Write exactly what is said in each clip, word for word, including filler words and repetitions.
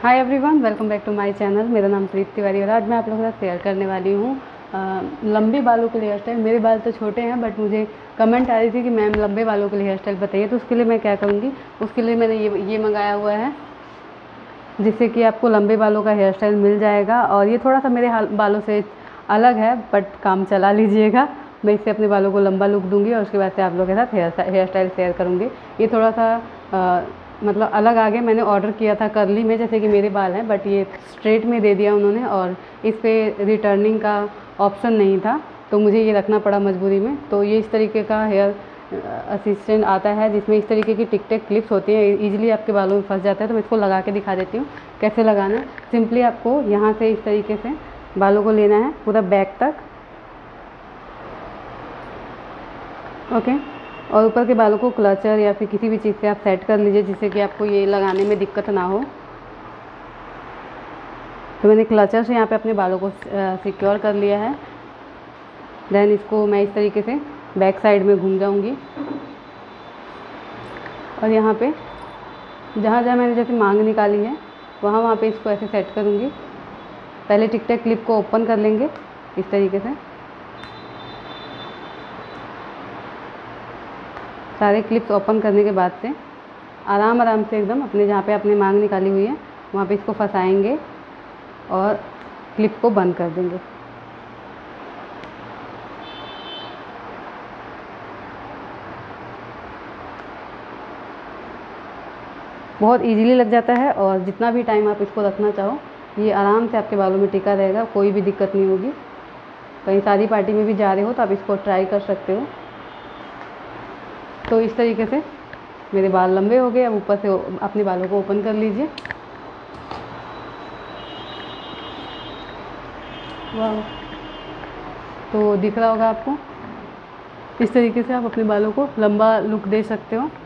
Hi everyone, welcome back to my channel. मेरा नाम प्रीत तिवारी और आज मैं आप लोगों के साथ शेयर करने वाली हूँ लंबे बालों के लिए हेयर स्टाइल। मेरे बाल तो छोटे हैं बट मुझे कमेंट आ रही थी कि मैम लंबे बालों के लिए हेयर स्टाइल बताइए, तो उसके लिए मैं क्या करूँगी, उसके लिए मैंने ये ये मंगाया हुआ है जिससे कि आपको लंबे बालों का हेयर स्टाइल मिल जाएगा। और ये थोड़ा सा मेरे बालों से अलग है बट काम चला लीजिएगा। मैं इससे अपने बालों को लंबा लुक दूंगी और उसके बाद से आप लोगों के साथ हेयर हेयर स्टाइल शेयर करूँगी। ये थोड़ा सा आ, मतलब अलग आ गया। मैंने ऑर्डर किया था कर्ली में, जैसे कि मेरे बाल हैं, बट ये स्ट्रेट में दे दिया उन्होंने और इस पर रिटर्निंग का ऑप्शन नहीं था, तो मुझे ये रखना पड़ा मजबूरी में। तो ये इस तरीके का हेयर असिस्टेंट आता है जिसमें इस तरीके की टिक टेक क्लिप्स होती हैं, इजीली आपके बालों में फंस जाता है। तो मैं इसको लगा के दिखा देती हूँ कैसे लगाना है। सिंपली आपको यहाँ से इस तरीके से बालों को लेना है पूरा बैक तक, ओके। और ऊपर के बालों को क्लचर या फिर किसी भी चीज़ से आप सेट कर लीजिए जिससे कि आपको ये लगाने में दिक्कत ना हो। तो मैंने क्लचर से यहाँ पे अपने बालों को सिक्योर कर लिया है। देन इसको मैं इस तरीके से बैक साइड में घूम जाऊंगी और यहाँ पे जहाँ जहाँ मैंने जैसे मांग निकाली है वहाँ वहाँ पे इसको ऐसे सेट करूँगी। पहले टिक टैक क्लिप को ओपन कर लेंगे इस तरीके से। सारे क्लिप्स ओपन करने के बाद से आराम आराम से एकदम अपने जहाँ पे आपने मांग निकाली हुई है वहाँ पे इसको फंसाएंगे और क्लिप को बंद कर देंगे। बहुत इजीली लग जाता है और जितना भी टाइम आप इसको रखना चाहो ये आराम से आपके बालों में टिका रहेगा, कोई भी दिक्कत नहीं होगी। कहीं शादी पार्टी में भी जा रहे हो तो आप इसको ट्राई कर सकते हो। तो इस तरीके से मेरे बाल लंबे हो गए। अब ऊपर से अपने बालों को ओपन कर लीजिए। वाह, तो दिख रहा होगा आपको। इस तरीके से आप अपने बालों को लंबा लुक दे सकते हो।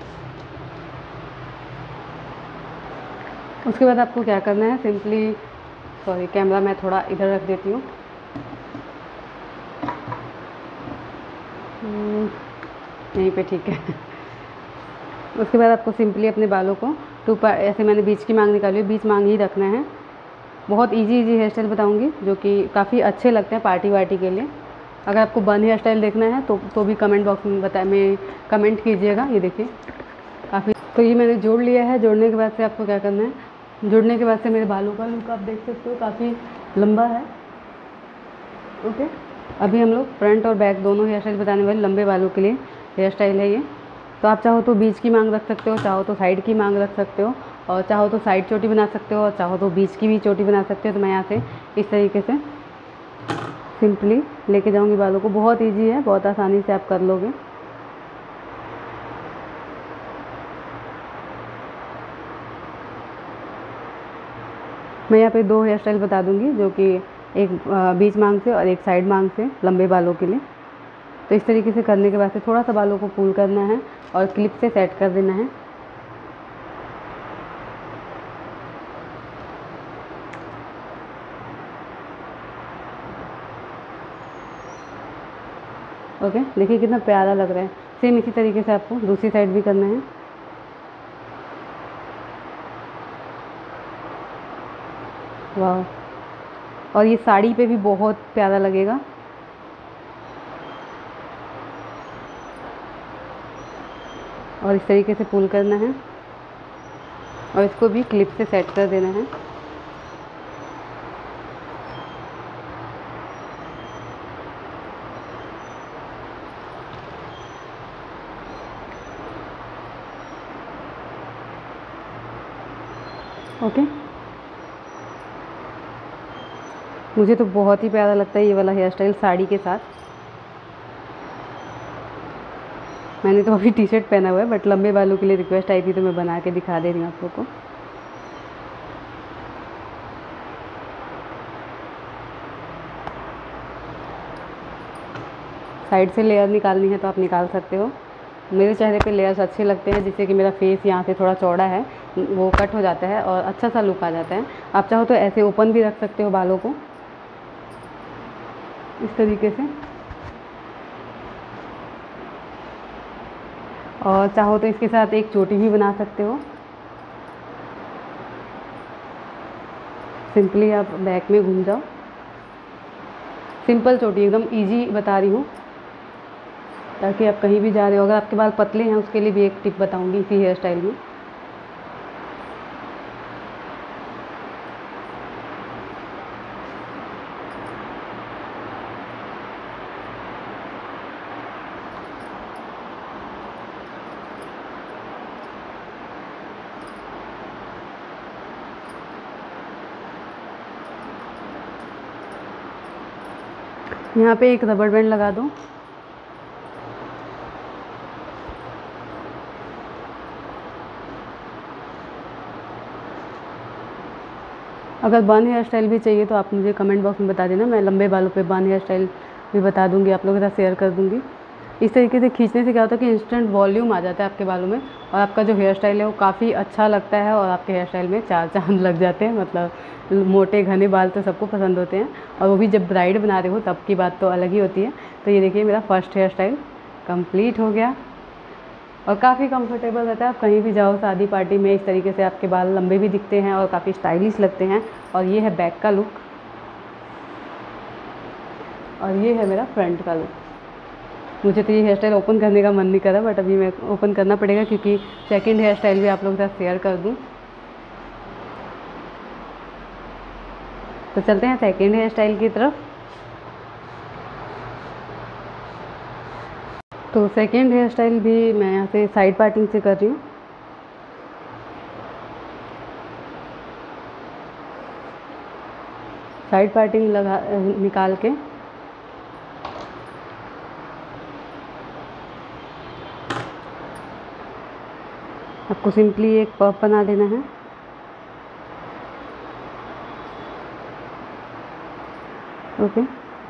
उसके बाद आपको क्या करना है, सिंपली सॉरी कैमरा मैं थोड़ा इधर रख देती हूँ। यहीं पे ठीक है। उसके बाद आपको सिंपली अपने बालों को टू पार्ट, ऐसे मैंने बीच की मांग निकाली है, बीच मांग ही रखना है। बहुत इजी इजी हेयर स्टाइल बताऊँगी जो कि काफ़ी अच्छे लगते हैं पार्टी वार्टी के लिए। अगर आपको बन हेयर स्टाइल देखना है तो तो भी कमेंट बॉक्स में बता में कमेंट कीजिएगा। ये देखिए काफ़ी, तो ये मैंने जोड़ लिया है। जोड़ने के बाद से आपको क्या करना है, जुड़ने के बाद से मेरे बालों का लुक आप देख सकते हो, काफ़ी लंबा है, ओके। अभी हम लोग फ्रंट और बैक दोनों हेयर स्टाइल बताने वाले लंबे बालों के लिए हेयर स्टाइल है ये। तो आप चाहो तो बीच की मांग रख सकते हो, चाहो तो साइड की मांग रख सकते हो, और चाहो तो साइड चोटी बना सकते हो, और चाहो तो बीच की भी चोटी बना सकते हो। तो मैं यहाँ से इस तरीके से सिंपली लेके जाऊँगी बालों को। बहुत ईजी है, बहुत आसानी से आप कर लोगे। मैं यहाँ पे दो हेयर स्टाइल बता दूंगी जो कि एक बीच मांग से और एक साइड मांग से लंबे बालों के लिए। तो इस तरीके से करने के बाद से थोड़ा सा बालों को पुल करना है और क्लिप से सेट कर देना है। ओके, देखिए कितना प्यारा लग रहा है। सेम इसी तरीके से आपको दूसरी साइड भी करना है। वाह, और ये साड़ी पे भी बहुत प्यारा लगेगा। और इस तरीके से पुल करना है और इसको भी क्लिप से सेट कर देना है। ओके, मुझे तो बहुत ही प्यारा लगता है ये वाला हेयर स्टाइल साड़ी के साथ। मैंने तो अभी टी शर्ट पहना हुआ है बट लंबे बालों के लिए रिक्वेस्ट आई थी तो मैं बना के दिखा दे रही हूँ आप लोगों को। साइड से लेयर निकालनी है तो आप निकाल सकते हो। मेरे चेहरे पे लेयर्स अच्छे लगते हैं जिससे कि मेरा फेस यहाँ से थोड़ा चौड़ा है वो कट हो जाता है और अच्छा सा लुक आ जाता है। आप चाहो तो ऐसे ओपन भी रख सकते हो बालों को इस तरीके से, और चाहो तो इसके साथ एक चोटी भी बना सकते हो। सिंपली आप बैक में घूम जाओ। सिंपल चोटी, एकदम इजी बता रही हूँ ताकि आप कहीं भी जा रहे हो। अगर आपके बाल पतले हैं उसके लिए भी एक टिप बताऊँगी इसी हेयर स्टाइल में। यहाँ पे एक रबर बैंड लगा दो। अगर बन हेयर स्टाइल भी चाहिए तो आप मुझे कमेंट बॉक्स में बता देना, मैं लंबे बालों पे बन हेयर स्टाइल भी बता दूंगी, आप लोगों के साथ शेयर कर दूंगी। इस तरीके से खींचने से क्या होता है कि इंस्टेंट वॉल्यूम आ जाता है आपके बालों में, और आपका जो हेयर स्टाइल है वो काफ़ी अच्छा लगता है, और आपके हेयर स्टाइल में चार चांद लग जाते हैं। मतलब मोटे घने बाल तो सबको पसंद होते हैं, और वो भी जब ब्राइड बना रहे हो तब की बात तो अलग ही होती है। तो ये देखिए मेरा फर्स्ट हेयर स्टाइल कंप्लीट हो गया, और काफ़ी कंफर्टेबल रहता है। आप कहीं भी जाओ शादी पार्टी में, इस तरीके से आपके बाल लंबे भी दिखते हैं और काफ़ी स्टाइलिश लगते हैं। और ये है बैक का लुक, और ये है मेरा फ्रंट का लुक। मुझे तो ये हेयर स्टाइल ओपन करने का मन नहीं कर रहा, बट अभी मैं ओपन करना पड़ेगा क्योंकि सेकंड हेयर स्टाइल भी आप लोगों के साथ शेयर कर दूं। तो चलते हैं सेकंड हेयर स्टाइल की तरफ। तो सेकंड हेयर स्टाइल भी मैं यहाँ से साइड पार्टिंग से कर रही हूँ। साइड पार्टिंग लगा निकाल के आपको सिंपली एक पफ बना लेना है। ओके,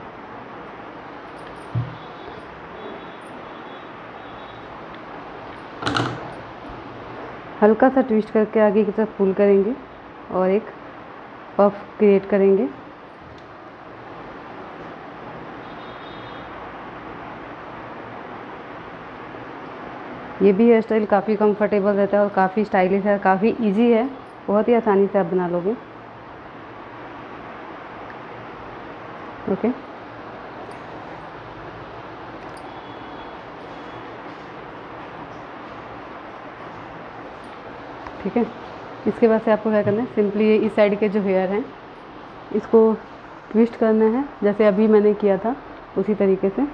हल्का सा ट्विस्ट करके आगे की तरफ पुल करेंगे और एक पफ क्रिएट करेंगे। ये भी हेयर स्टाइल काफ़ी कंफर्टेबल रहता है और काफ़ी स्टाइलिश है, काफ़ी इजी है, बहुत ही आसानी से आप बना लोगे। ओके, ठीक है। इसके बाद से आपको क्या करना है, सिंपली ये इस साइड के जो हेयर हैं इसको ट्विस्ट करना है, जैसे अभी मैंने किया था उसी तरीके से।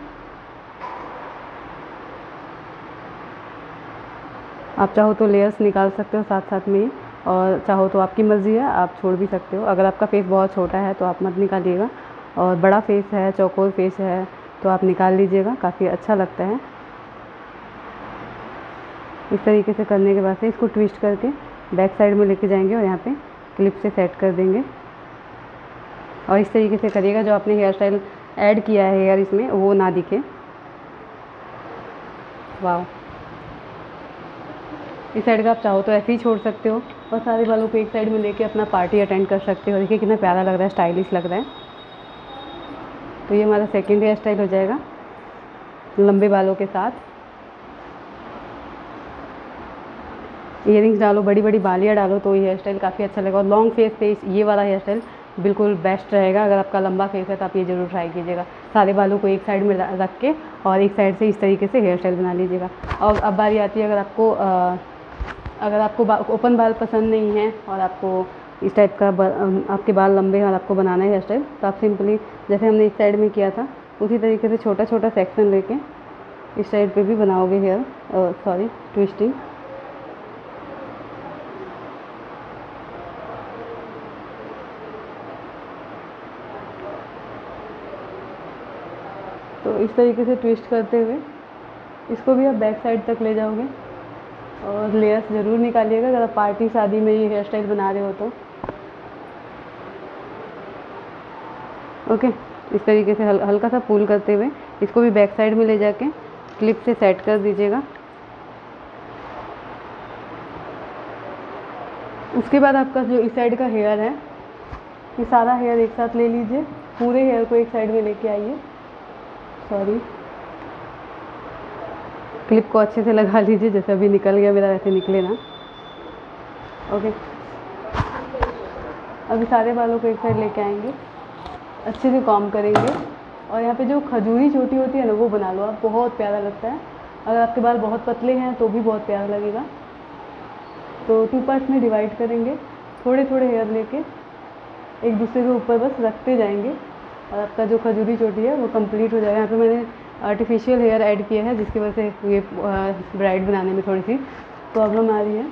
आप चाहो तो लेयर्स निकाल सकते हो साथ साथ में ही, और चाहो तो आपकी मर्ज़ी है, आप छोड़ भी सकते हो। अगर आपका फेस बहुत छोटा है तो आप मत निकालिएगा, और बड़ा फेस है, चौकोर फेस है तो आप निकाल लीजिएगा, काफ़ी अच्छा लगता है। इस तरीके से करने के बाद से इसको ट्विस्ट करके बैक साइड में लेके जाएंगे और यहाँ पे क्लिप से सेट कर देंगे। और इस तरीके से करिएगा जो आपने हेयर स्टाइल ऐड किया है हेयर इसमें वो ना दिखे। वाह, इस साइड का आप चाहो तो ऐसे ही छोड़ सकते हो और सारे बालों को एक साइड में लेके अपना पार्टी अटेंड कर सकते हो। देखिए कितना प्यारा लग रहा है, स्टाइलिश लग रहा है। तो ये हमारा सेकंड हेयर स्टाइल हो जाएगा लंबे बालों के साथ। इयरिंग्स डालो, बड़ी बड़ी बालियाँ डालो तो ये हेयर स्टाइल काफ़ी अच्छा लगेगा। और लॉन्ग फेस पे ये वाला हेयर स्टाइल बिल्कुल बेस्ट रहेगा। अगर आपका लंबा फेस है तो आप ये ज़रूर ट्राई कीजिएगा। सारे बालों को एक साइड में रख के और एक साइड से इस तरीके से हेयर स्टाइल बना लीजिएगा। और अब बारी आती है, अगर आपको आ, अगर आपको बा, ओपन बाल पसंद नहीं है और आपको इस टाइप का बा, आपके बाल लंबे हैं और आपको बनाना है हेयर स्टाइल, तो आप सिंपली जैसे हमने इस साइड में किया था उसी तरीके से छोटा छोटा सेक्शन लेके इस साइड पे भी बनाओगे हेयर, सॉरी ट्विस्टिंग। तो इस तरीके से ट्विस्ट करते हुए इसको भी आप बैक साइड तक ले जाओगे, और लेयर्स ज़रूर निकालिएगा अगर आप पार्टी शादी में ये हेयर स्टाइल बना रहे हो तो। ओके, इस तरीके से हल, हल्का सा पुल करते हुए इसको भी बैक साइड में ले जाके क्लिप से सेट कर दीजिएगा। उसके बाद आपका जो इस साइड का हेयर है ये सारा हेयर एक साथ ले लीजिए, पूरे हेयर को एक साइड में लेके आइए। सॉरी, क्लिप को अच्छे से लगा लीजिए, जैसे अभी निकल गया मेरा वैसे निकले ना। ओके, अभी सारे बालों को एक साइड लेके आएंगे, अच्छे से कॉम्ब करेंगे और यहाँ पे जो खजूरी चोटी होती है ना वो बना लो आप, बहुत प्यारा लगता है। अगर आपके बाल बहुत पतले हैं तो भी बहुत प्यारा लगेगा। तो टू पार्ट्स में डिवाइड करेंगे, थोड़े थोड़े हेयर लेके एक दूसरे के ऊपर बस रखते जाएंगे और आपका जो खजूरी चोटी है वो कंप्लीट हो जाएगा। यहाँ पे मैंने आर्टिफिशियल हेयर ऐड किया है जिसकी वजह से ये ब्राइड बनाने में थोड़ी सी प्रॉब्लम आ रही है।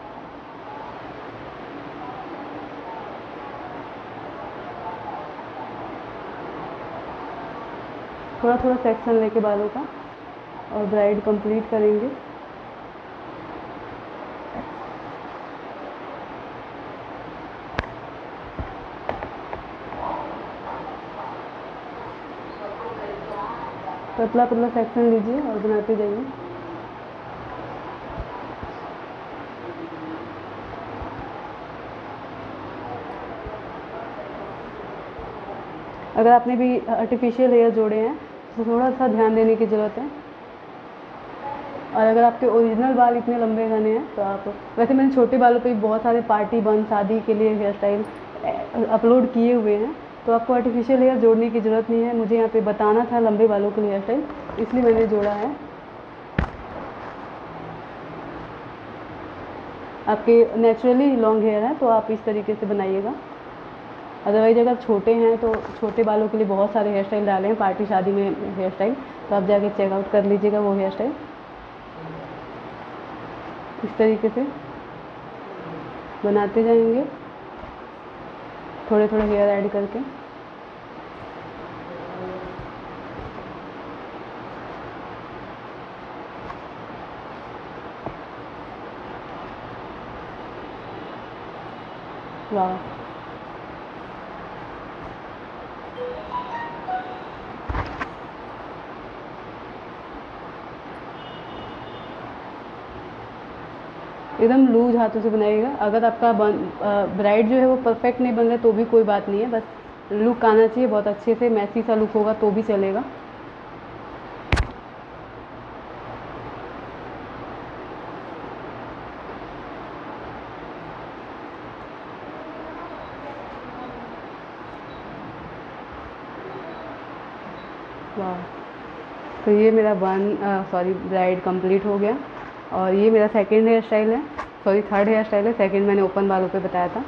थोड़ा थोड़ा सेक्शन लेके बालों का और ब्राइड कंप्लीट करेंगे। पतला पतला सेक्शन लीजिए और बनाते जाइए। अगर आपने भी आर्टिफिशियल हेयर जोड़े हैं तो थोड़ा सा ध्यान देने की ज़रूरत है। और अगर आपके ओरिजिनल बाल इतने लंबे घने हैं तो आप, वैसे मैंने छोटे बालों पे भी बहुत सारे पार्टी बन शादी के लिए हेयर स्टाइल अपलोड किए हुए हैं, तो आपको आर्टिफिशियल हेयर जोड़ने की ज़रूरत नहीं है। मुझे यहाँ पे बताना था लंबे बालों के लिए हेयर स्टाइल, इसलिए मैंने जोड़ा है। आपके नेचुरली लॉन्ग हेयर है तो आप इस तरीके से बनाइएगा। अदरवाइज अगर छोटे हैं तो छोटे बालों के लिए बहुत सारे हेयर स्टाइल डाले हैं पार्टी शादी में हेयर स्टाइल, तो आप जाके चेकआउट कर लीजिएगा वो हेयर स्टाइल। इस तरीके से बनाते जाएंगे थोड़े थोड़े हेयर ऐड करके। वाह, एकदम लूज हाथों से बनाइएगा। अगर आपका बन ब्राइड जो है वो परफेक्ट नहीं बन रहा है तो भी कोई बात नहीं है, बस लुक आना चाहिए बहुत अच्छे से। मैसी सा लुक होगा तो भी चलेगा। वाह, तो ये मेरा बन सॉरी ब्राइड कंप्लीट हो गया। और ये मेरा सेकंड हेयर स्टाइल है, सॉरी थर्ड हेयर स्टाइल है। सेकंड मैंने ओपन बालों पे बताया था।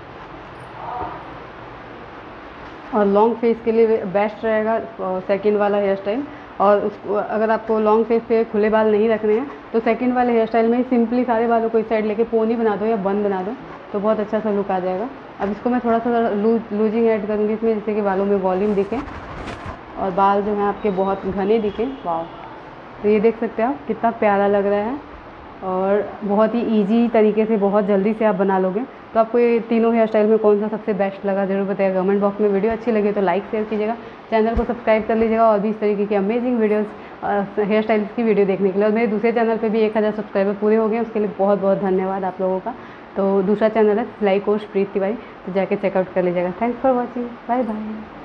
और लॉन्ग फेस के लिए बेस्ट रहेगा सेकंड वाला हेयर स्टाइल। और उसको अगर आपको लॉन्ग फेस पे खुले बाल नहीं रखने हैं तो सेकंड वाले हेयर स्टाइल में ही सिंपली सारे बालों को इस साइड लेके पोनी बना दो या बन बना दो तो बहुत अच्छा सा लुक आ जाएगा। अब इसको मैं थोड़ा सा लूज लूजिंग ऐड करूँगी इसमें, जिससे कि बालों में वॉल्यूम दिखे और बाल जो हैं आपके बहुत घने दिखे। वाह, तो ये देख सकते हैं आप कितना प्यारा लग रहा है और बहुत ही इजी तरीके से बहुत जल्दी से आप बना लोगे। तो आपको ये तीनों हेयर स्टाइल में कौन सा सबसे बेस्ट लगा ज़रूर बताइएगा कमेंट बॉक्स में। वीडियो अच्छी लगे तो लाइक शेयर कीजिएगा, चैनल को सब्सक्राइब कर लीजिएगा और भी इस तरीके की अमेजिंग वीडियोस हेयर स्टाइल्स की वीडियो देखने के लिए। और मेरे दूसरे चैनल पे भी एक हज़ार सब्सक्राइबर पूरे हो गए, उसके लिए बहुत बहुत धन्यवाद आप लोगों का। तो दूसरा चैनल है सिलाई कोच प्रीति तिवारी, तो जाके चेकआउट कर लीजिएगा। Thanks for watching, bye bye.